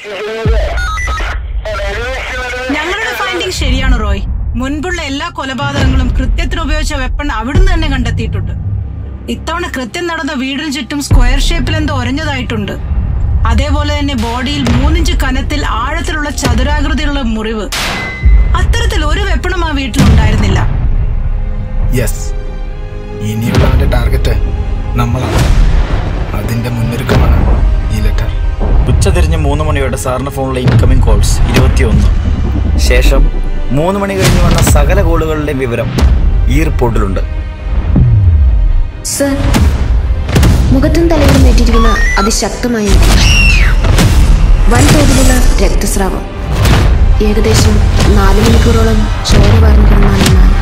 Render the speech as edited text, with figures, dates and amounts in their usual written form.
ഞങ്ങളുടെ ഫൈൻഡിങ് ശരിയാണ് റോയ്. മുൻപുള്ള എല്ലാ കൊലപാതകങ്ങളും കൃത്യത്തിന് ഉപയോഗിച്ച വെപ്പൺ അവിടുന്ന് തന്നെ കണ്ടെത്തിയിട്ടുണ്ട്. ഇത്തവണ കൃത്യം നടന്ന വീടിന് ചുറ്റും സ്ക്വയർ ഷേപ്പിൽ എന്തോ ഒരഞ്ഞതായിട്ടുണ്ട്. അതേപോലെ തന്നെ ബോഡിയിൽ 3 ഇഞ്ച് കനത്തിൽ ആഴത്തിലുള്ള ചതുരാകൃതിയിലുള്ള മുറിവ്. അത്തരത്തിൽ ഒരു വെപ്പണും ആ വീട്ടിലുണ്ടായിരുന്നില്ല. ഇനിയുള്ളവന്റെ ടാർഗറ്റ് നമ്മളാണ്. അതിന്റെ മുന്നൊരുക്കമാണ് ഈ ലെറ്റർ. ഉച്ചതിരിഞ്ഞ് 3 മണിയോടെ സാറിന്റെ ഫോണിലെ ഇൻകമിംഗ് കോൾസ് 21. ശേഷം 3 മണി കഴിഞ്ഞ് വന്ന സകല കോളുകളുടെയും വിവരം ഈ റിപ്പോർട്ടിലുണ്ട്. സർ, മുഖത്തും തലയിലും ഏറ്റിരിക്കുന്ന അതിശക്തമായ വൻതോതിലുള്ള രക്തസ്രാവം. ഏകദേശം 4 മണിക്കൂറോളം ചോര വാർന്നു കിടന്നാണെന്നാണ്